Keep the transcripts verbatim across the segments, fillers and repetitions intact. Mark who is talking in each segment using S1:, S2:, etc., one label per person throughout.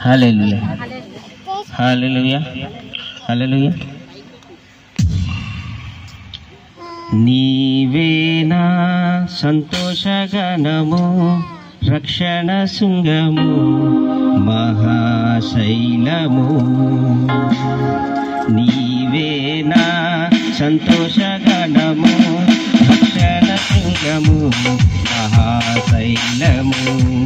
S1: హల్లెలూయా హల్లెలూయా హల్లెలూయా. నీవేనా సంతోషగణము రక్షణ శృంగము మహాశైలము. నీవేనా సంతోషగణము రక్షణ శృంగము మహాశైలము.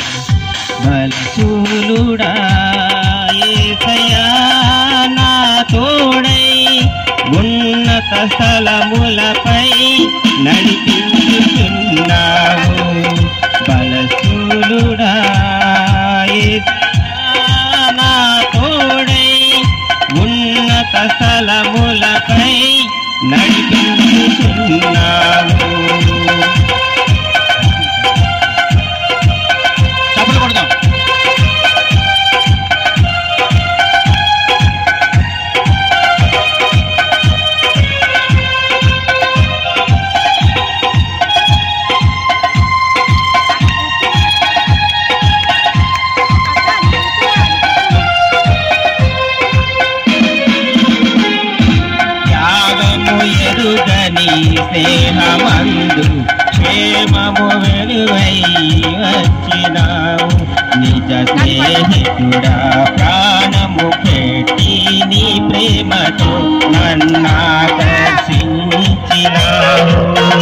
S1: బలశూలుడా యేసయ్యా నా తోడై ఉన్నత స్థలములపై నడిపించుచున్నావు. బలశూలుడా యేసయ్యా నా తోడై ఉన్నత స్థలములపై నడిపించుచున్నావు. స్నేహమందు క్షేమము వెలువై వచ్చినావు. నిజ స్నేహితుడా ప్రాణము పెట్టి నీ ప్రేమతో నన్నాకర్షించినావు.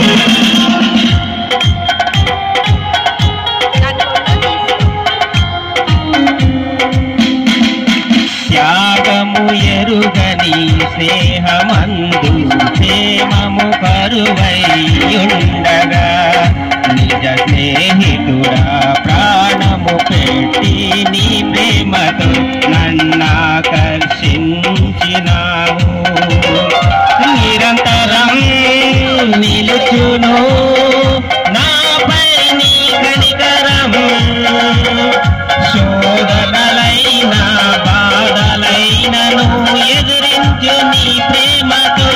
S1: త్యాగము ఎరుగని స్నేహమందు క్షేమము కరువై ఉండగా నిజ స్నేహితుడా ప్రాణము పెట్టి నీ ప్రేమతో నన్నాకర్షించినావు. నిరంతరం నిలుచును నాపై నీ కనికరము. శోధనలైన బాధలైనను ఎదురించు నీ ప్రేమతో.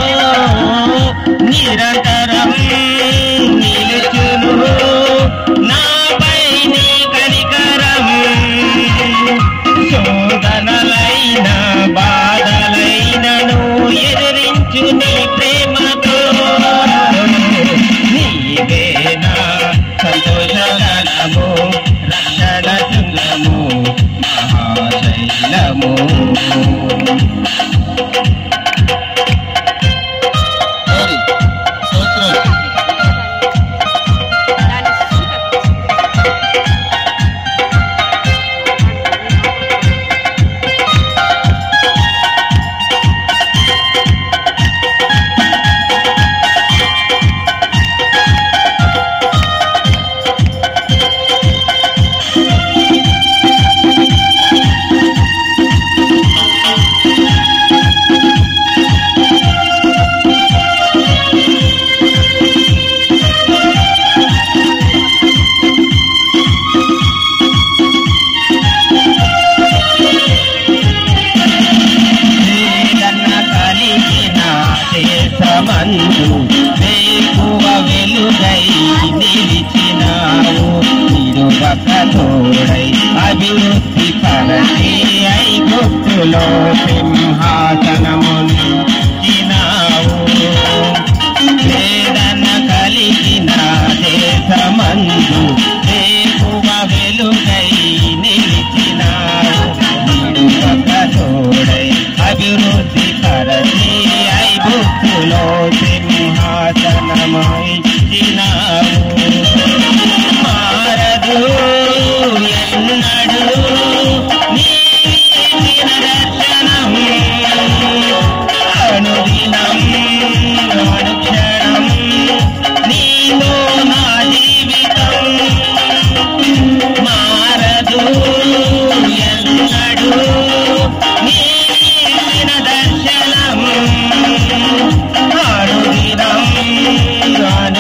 S1: నిరంతరం నిలుచును నాపై నీ కనికరము. శోధనలైన బాధలైనను ఎదురించు నీ ప్రేమతో. నీవేనా సంతోషగణము రక్షణ శృంగము మహాశైలము. వేకువ వెలుగై నిలిచినావు. నిరుపకతోడై అభివృద్ధి పరచి ఐగుప్తులో సింహాసనమునిచ్చినావు. వేదన కలిగిన దేశమందు వేకువ వెలుగై నిలిచినావు. నిరుపకతోడై అభివృద్ధి పరచి ఐగుప్తులో సింహాసనమిచ్చినావు. మారదు ఎన్నడు నీవిచ్చిన దర్శనం. అనుదినం అనుక్షణం నీలో నా జీవితం. మారదు ఎన్నడు నీవిచ్చిన దర్శనం. అనుదినం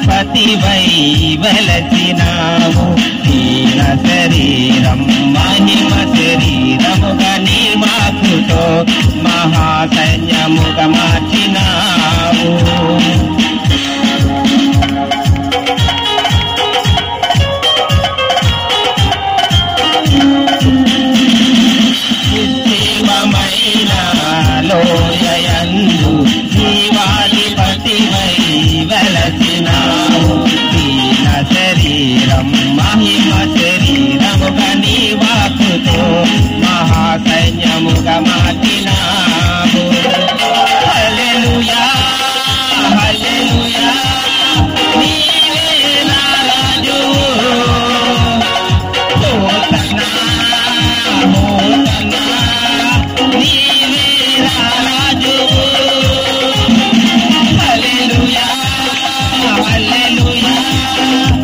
S1: పతివై వెలసినావు దీన శరీరం మహిమ శరీరముగా నీ వాక్కుతో మహాసైన్యముగా మార్చినావు ఉద్యమమైన లోయయందు జీవాధిపతివై వెలసినావు దీన శరీరం మహిమ శరీరముగా నీ వాక్కుతో మహాసైన్యముగా మార్చినావు హల్లెలూయా హల్లెలూయా నీవే నా రాజువు హోసన్నా హోసన్నా నీవే నా రాజువు హల్లెలూయా హల్లెలూయా